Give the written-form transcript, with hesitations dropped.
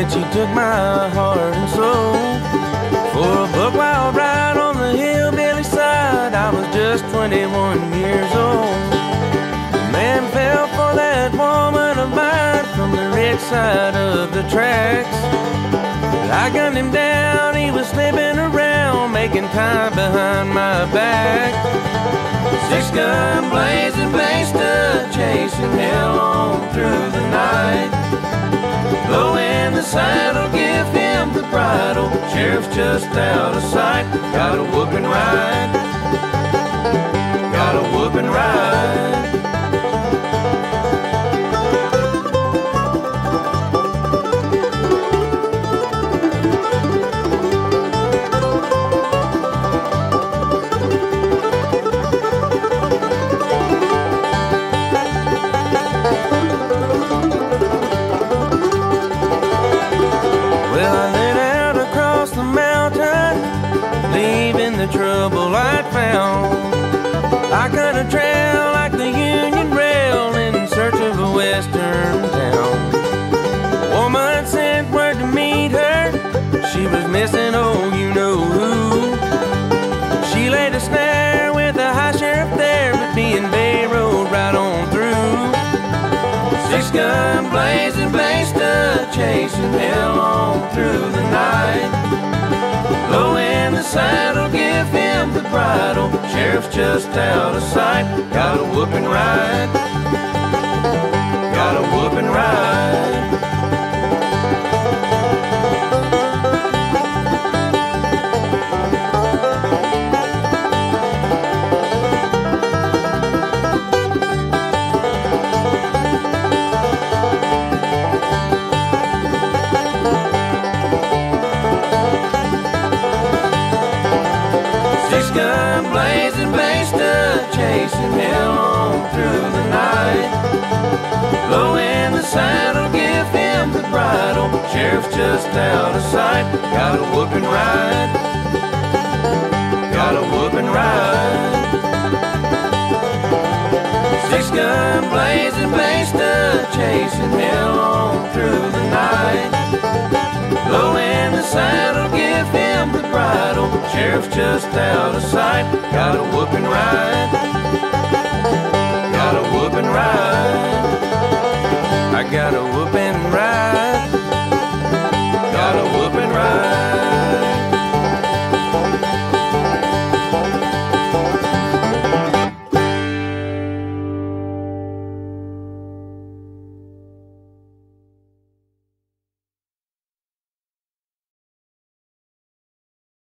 when she took my heart and soul. For a buck wild ride on the hillbilly side, I was just 21 years old. The man fell for that woman of mine from the rich side of the tracks. I gunned him down, he was slipping around, making time behind my back. Six-gun blazing, basta, chasing hell on through the night. Blow in the saddle, give him the bridle, sheriff's just out of sight. Got a whooping ride, got a whooping ride. The trouble I'd found, I cut a trail like the Union Rail in search of a western town. A woman sent word to meet her, she was missing, oh you know who. She laid a snare with the high sheriff there, but me and Bay rode right on through. Six-gun blazing, basta, chasing hell on through the night. Blow in the saddle, give him the bridle, sheriff's just out of sight. Got a whooping ride, got a whooping ride. Six-gun blazing, basta, chasing hell on through the night. Blow in the saddle, give him the bridle, sheriff's just out of sight. Got a whooping ride, got a whooping ride. Six-gun blazing, basta, chasing hell on through the night. Blow in the saddle, give him the bridle, sheriff's just out of sight. Got a whooping ride, got a whooping ride. I got a whooping ride.